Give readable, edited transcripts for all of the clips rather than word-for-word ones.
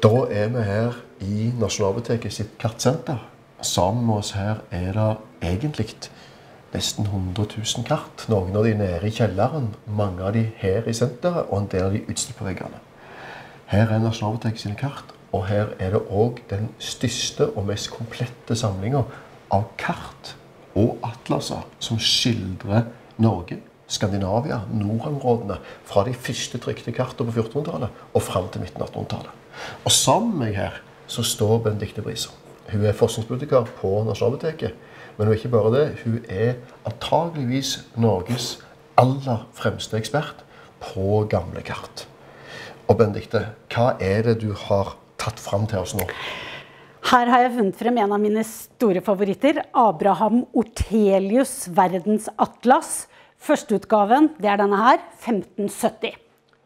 Da vi her i Nasjonalbiblioteket sitt kartsenter. Sammen med oss her det egentlig nesten 100 000 kart. Noen av de nede i kjelleren, mange av de her i senteret, og en del av de utstilt på veggene. Her Nasjonalbiblioteket sine kart, og her det også den største og mest komplette samlingen av kart og atlaser som skildrer Norge, Skandinavia, nordområdene, fra de første trykte kartene på 1400-tallet og frem til midten av 1800-tallet. Og sammen med meg her så står Benedicte Brisser. Hun forskningsbibliotekar på Nasjonalbiblioteket, men hun ikke bare det, hun antageligvis Norges aller fremste ekspert på gamle kart. Og Benedicte, hva det du har tatt frem til oss nå? Her har jeg funnet frem en av mine store favoritter, Abraham Ortelius' verdensatlas. Førsteutgaven, det denne her, 1570.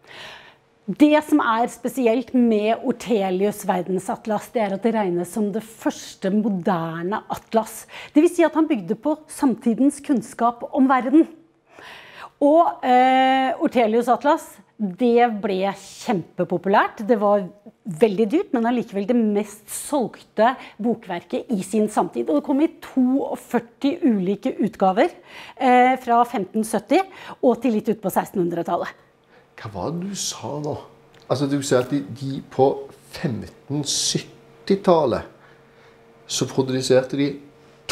Det som spesielt med Ortelius' verdensatlas, det at det regnes som det første moderne atlas. Det vil si at han bygde på samtidens kunnskap om verden. Og Ortelius' atlas, det ble kjempepopulært. Det var veldig dyrt, men allikevel det mest solgte bokverket i sin samtid. Og det kom i 42 ulike utgaver fra 1570 og til litt ut på 1600-tallet. Hva var det du sa nå? Altså, du sier at de på 1570-tallet så produserte de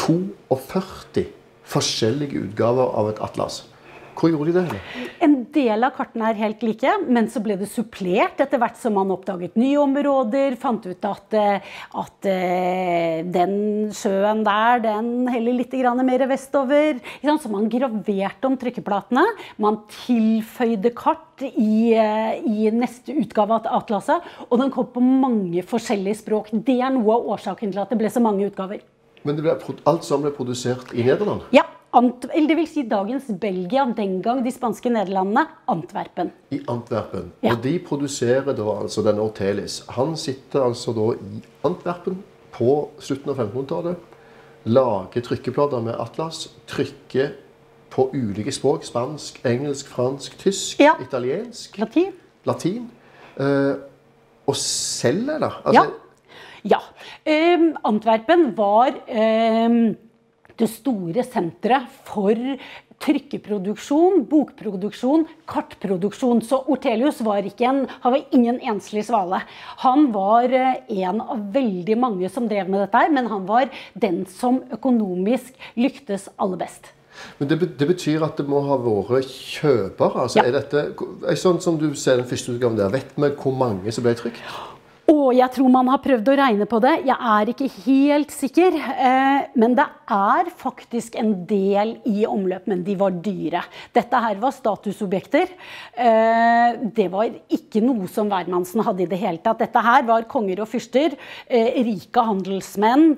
42 forskjellige utgaver av et atlas. Hvor gjorde de det? En del av kartene helt like, men så ble det supplert etter hvert som man oppdaget nye områder, fant ut at den sjøen der, den heller litt mer vestover. Så man graverte om trykkeplatene, man tilføyde kart i neste utgave av atlaset, og den kom på mange forskjellige språk. Det noe av årsaken til at det ble så mange utgaver. Men alt sammen ble produsert i Nederland? Ja. Eller det vil si dagens Belgia, den gang de spanske Nederlandene, Antwerpen. I Antwerpen. Ja. Og de produserer da altså denne Ortelius. Han sitter altså da i Antwerpen på slutten av 1500-tallet, lager trykkeplater med atlas, trykker på ulike språk, spansk, engelsk, fransk, tysk, italiensk, latin, og selger da. Altså, ja. Antwerpen var det store senteret for trykkeproduksjon, bokproduksjon, kartproduksjon. Så Ortelius var ingen enslig svale. Han var en av veldig mange som drev med dette, men han var den som økonomisk lyktes aller best. Men det betyr at det må ha vært kjøpere? Altså, dette, sånn som du ser den første utgaven der, vet vi hvor mange som ble trykt? Jeg tror man har prøvd å regne på det. Jeg ikke helt sikker, men det faktisk en del i omløp, men de var dyre. Dette her var statusobjekter. Det var ikke noe som hvermannsen hadde i det hele tatt. Dette her var konger og fyrster, rike handelsmenn,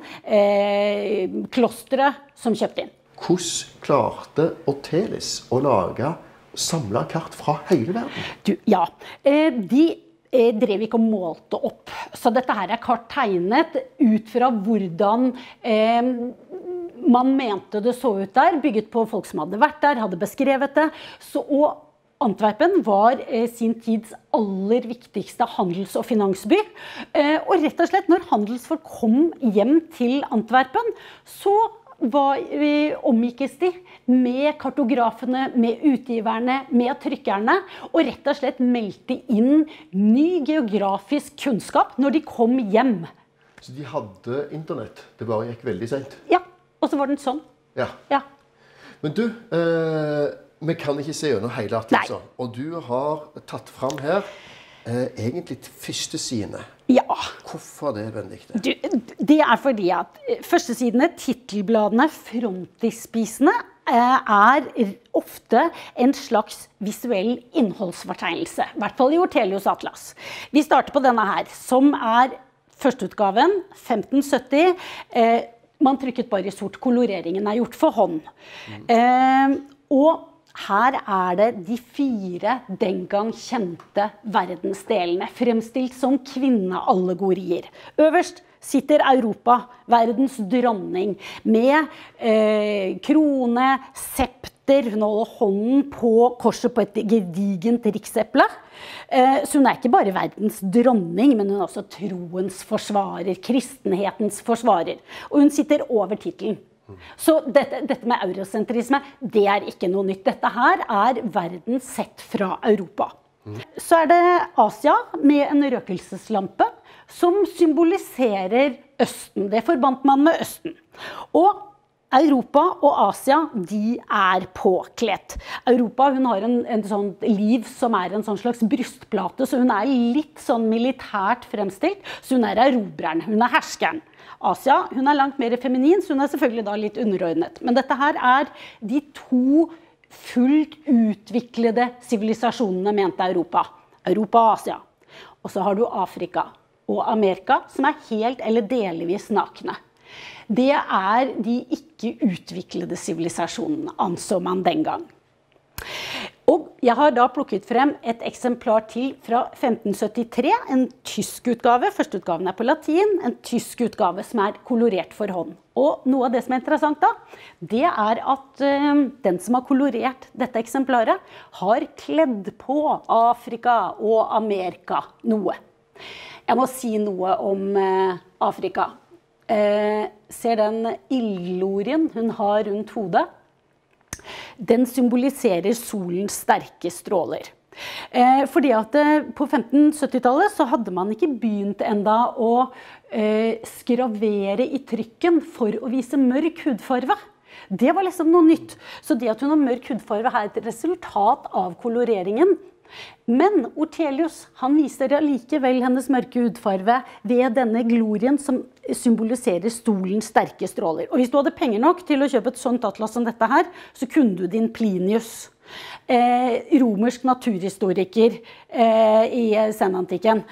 klostre som kjøpte inn. Hvordan klarte Ortelius å samle kart fra hele verden? De drev ikke og målte opp. Så dette her kart tegnet ut fra hvordan man mente det så ut der, bygget på folk som hadde vært der, hadde beskrevet det. Og Antwerpen var sin tids aller viktigste handels- og finansby. Og rett og slett, når handelsfolk kom hjem til Antwerpen, så omgikkes de med kartografene, med utgiverne, med trykkerne, og rett og slett meldte inn ny geografisk kunnskap når de kom hjem. Så de hadde internett, det bare gikk veldig sent? Ja, og så var den sånn. Ja. Men du, vi kan ikke se gjennom hele atlaset, og du har tatt frem her egentlig første sidene. Ja. Hvorfor det, Benedicte? Det fordi at førstesidene, titelbladene, frontispisene ofte en slags visuell innholdsfortegnelse, i hvert fall i Ortelius' atlas. Vi starter på denne her, som førsteutgaven, 1570. Man trykket bare i sort, koloreringen gjort for hånd. Og her det de 4 den gang kjente verdensdelene, fremstilt som kvinneallegorier. Øverst sitter Europa, verdens dronning, med krone, septer, sitter, hun holder hånden på korset på et gedigent rikseple. Så hun ikke bare verdens dronning, men hun også troens forsvarer, kristenhetens forsvarer. Og hun sitter over titelen. Så dette med eurosentrisme, det ikke noe nytt. Dette her verden sett fra Europa. Så det Asia med en røkelseslampe som symboliserer Østen. Det forbandt man med Østen. Og Europa og Asia, de påkledt. Europa, hun har en sånn liv som en sånn slags brystplate, så hun litt sånn militært fremstilt, så hun erobreren, hun herskeren. Asia, hun langt mer feminin, så hun selvfølgelig da litt underordnet. Men dette her de to fullt utviklede sivilisasjonene mente Europa. Europa og Asia. Og så har du Afrika og Amerika, som helt eller delvis nakne. Det de ikke utviklede sivilisasjonene, anså man den gang. Og jeg har da plukket frem et eksemplar til fra 1573, en tysk utgave. Første utgaven på latin, en tysk utgave som kolorert for hånd. Og noe av det som interessant da, det at den som har kolorert dette eksemplaret, har kledd på Afrika og Amerika noe. Jeg må si noe om Afrika. Ser den ildglorien hun har rundt hodet, den symboliserer solens sterke stråler. Fordi at på 1570-tallet så hadde man ikke begynt enda å skravere i trykken for å vise mørk hudfarve. Det var liksom noe nytt. Så det at hun har mørk hudfarve et resultat av koloreringen. Men Ortelius, han viser allikevel hennes mørke hudfarve ved denne glorien som symboliserer stolens sterke stråler. Og hvis du hadde penger nok til å kjøpe et sånt atlas som dette her, så kunne du din Plinius. Romersk naturhistoriker i senantikken.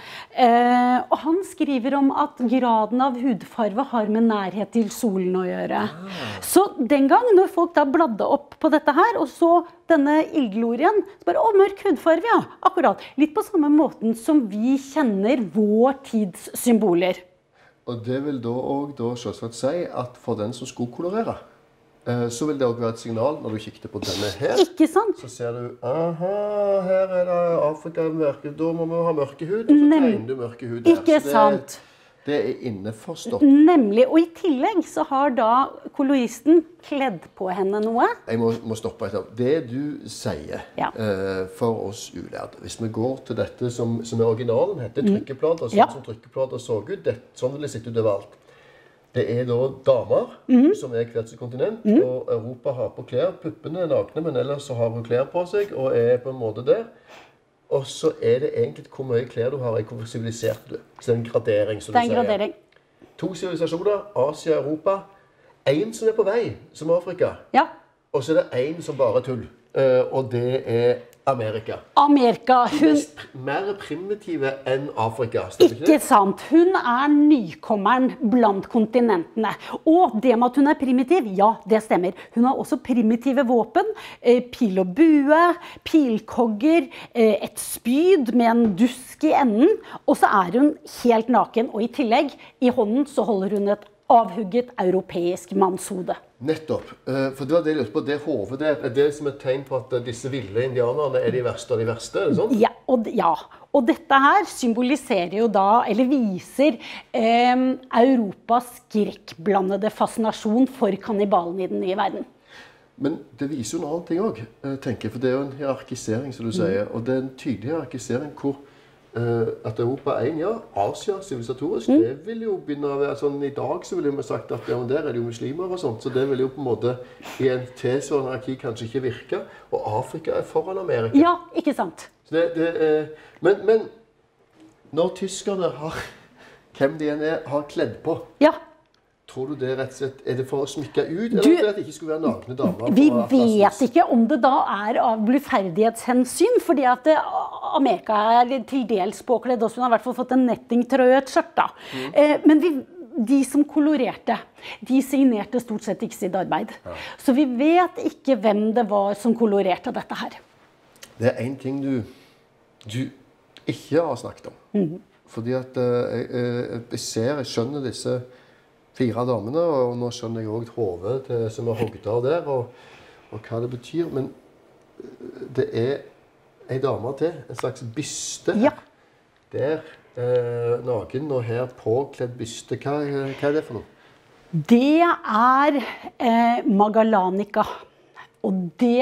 Og han skriver om at graden av hudfarve har med nærhet til solen å gjøre. Så den gang, når folk da bladde opp på dette her, og så denne ildglorien, så bare, mørk hudfarve, ja, akkurat. Litt på samme måten som vi kjenner vår tids symboler. Og det vil da også selvsagt si at for den som skulle kolorere, så vil det også være et signal når du kikker på denne her. Ikke sant? Så ser du, aha, her det Afrika mørke, da må vi ha mørke hud, og så tegner du mørke hud her. Ikke sant? Det innforstått. Nemlig, og i tillegg så har da koloristen kledd på henne noe. Jeg må stoppe etter. Det du sier for oss ulærde, hvis vi går til dette som originalen heter, trykkeplater, sånn som trykkeplater så ut, sånn vil det sitte ut overalt. Det da damer som hvert sitt kontinent, og Europa har på klær, puppene nakne, men ellers så har hun klær på seg, og på en måte der. Og så det egentlig hvor mye klær du har, hvor sivilisert du Så det en gradering, som du sier. Gradering. 2 sivilisasjoner, Asia og Europa. En som på vei, som Afrika. Ja. Og så det en som bare tull. Og det Amerika. Amerika, hun... Mer primitive enn Afrika, stemmer ikke det? Ikke sant. Hun nykommeren blant kontinentene. Og det med at hun primitiv, ja, det stemmer. Hun har også primitive våpen, pil og bue, pilkogger, et spyd med en dusk i enden, og så hun helt naken, og i tillegg, i hånden så holder hun et avhugget europeisk mannshode. Nettopp. For det var det jeg lurte på. Det hovedet der, det som et tegn på at disse ville indianerne de verste av de verste, det sånn? Ja, og dette her symboliserer jo da, eller viser Europas skrekkblandede fascinasjon for kannibalen i den nye verden. Men det viser jo en annen ting også, tenker jeg, for det jo en hierarkisering, som du sier, og det en tydelig hierarkisering hvor at Europa Asia sivilisatorisk, det vil jo begynne å være sånn, i dag så ville vi sagt at men der det jo muslimer og sånt, så det vil jo på en måte i en tilsvarende hierarki kanskje ikke virke, og Afrika foran Amerika. Ja, ikke sant? Så men når tyskerne har, hvem de har kledd på, tror du det rett og slett, det for å smykke ut, eller for at det ikke skulle være nakne damer? Vi vet ikke om det da av bluferdighetshensyn, fordi at Amerika til dels påkledd også, hun har i hvert fall fått en nettingtrøye og et skjørt da. Men de som kolorerte, de signerte stort sett ikke sitt arbeid. Så vi vet ikke hvem det var som kolorerte dette her. Det en ting du ikke har snakket om. Fordi at jeg skjønner disse 4 damene, og nå skjønner jeg også hovedet som hogget av der, og hva det betyr, men det en dame til, en slags byste her. Ja. Der, naken og her påkledd byste. Hva det for noe? Det Magallanica. Og det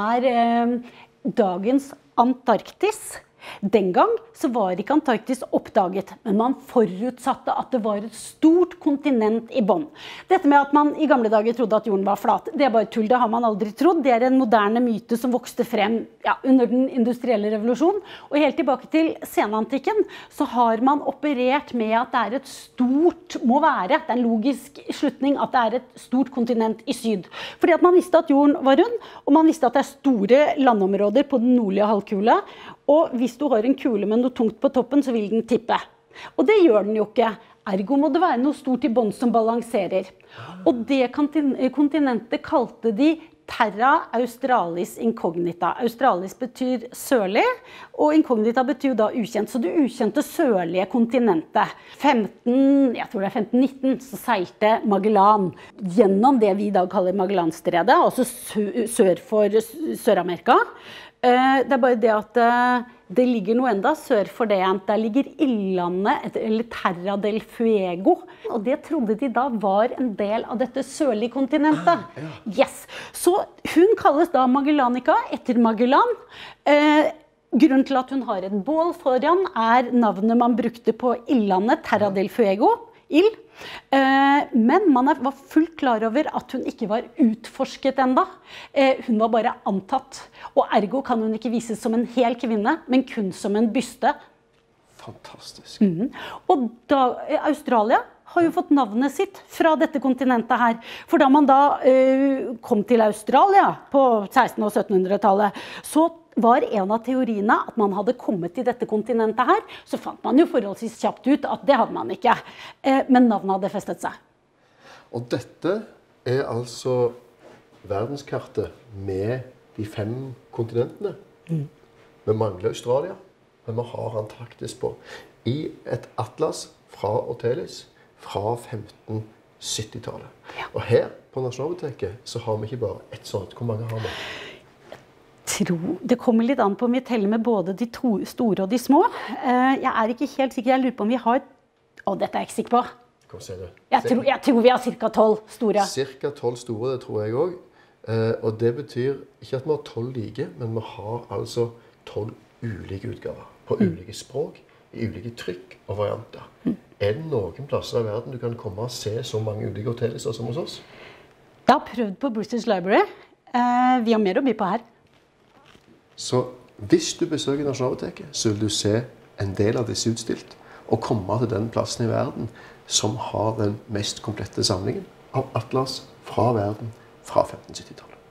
dagens Antarktis. Den gang så var ikke Antarktis oppdaget, men man forutsatte at det var et stort kontinent i bånn. Dette med at man i gamle dager trodde at jorden var flat, det bare tull, det har man aldri trodd. Det en moderne myte som vokste frem under den industrielle revolusjonen. Og helt tilbake til senantikken så har man operert med at det et stort, det en logisk slutning at det et stort kontinent i syd. Fordi at man visste at jorden var rund, og man visste at det store landområder på den nordlige halvkule, og hvis du har en kule med noe tungt på toppen, så vil den tippe. Og det gjør den jo ikke. Ergo må det være noe stort i bånn som balanserer. Og det kontinentet kalte de Terra Australis Incognita. Australis betyr sørlig, og Incognita betyr da ukjent. Så det ukjente sørlige kontinentet. Jeg tror det 1519, så seilte Magellan gjennom det vi i dag kaller Magellanstredet, altså sør for Sør-Amerika. Det bare det at det ligger noe enda sør for det. Der ligger Ildlandet, eller Terra del Fuego. Og det trodde de da var en del av dette sørlige kontinentet. Yes. Så hun kalles da Magellanica etter Magellan. Grunnen til at hun har et bål foran navnet man brukte på Ildlandet, Terra del Fuego. Ild. Men man var fullt klar over at hun ikke var utforsket enda. Hun var bare antatt. Og ergo kan hun ikke vises som en hel kvinne, men kun som en byste. Fantastisk. Og Australia har jo fått navnet sitt fra dette kontinentet her. For da man da kom til Australia på 1600- og 1700-tallet, så var en av teoriene at man hadde kommet til dette kontinentet her, så fant man jo forholdsvis kjapt ut at det hadde man ikke. Men navnet hadde festet seg. Og dette altså verdenskartet med de 5 kontinentene. Vi mangler Australia, men vi har Antarktis på. I et atlas fra Ortelis fra 1570-tallet. Og her på Nasjonalbiblioteket så har vi ikke bare ett sånt. Hvor mange har vi? Det kommer litt an på om vi teller med både de store og de små. Jeg ikke helt sikker, jeg lurer på om vi har... dette jeg ikke sikker på. Hva sier du? Jeg tror vi har ca. 12 store. Cirka 12 store, det tror jeg også. Og det betyr ikke at vi har 12 like, men vi har altså 12 ulike utgaver. På ulike språk, i ulike trykk og varianter. Det noen plasser i verden du kan komme og se så mange ulike hotellister som hos oss? Jeg har prøvd på British Library. Vi har mer å by på her. Så hvis du besøker Nasjonalbiblioteket, så vil du se en del av disse utstilt, og komme til den plassen i verden som har den mest komplette samlingen av atlas fra verden fra 1570-tallet.